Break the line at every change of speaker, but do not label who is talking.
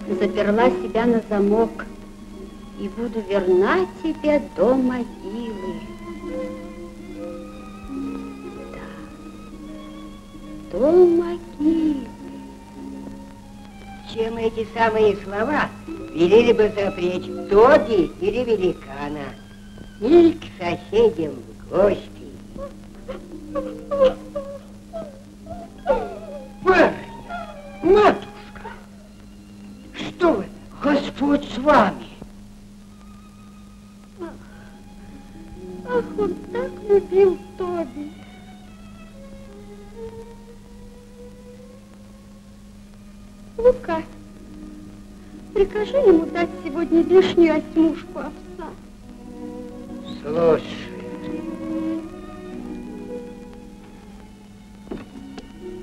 заперла себя на замок и буду верна тебе до могилы. Да, до могилы.
Чем эти самые слова велели бы запречь Тоби или великана, или к соседям в гости. Барыня, матушка, что вы, Господь с вами?
Ах, он так любил Тоби. Лука, прикажи ему дать сегодня лишнюю осьмушку овса.
Слушай.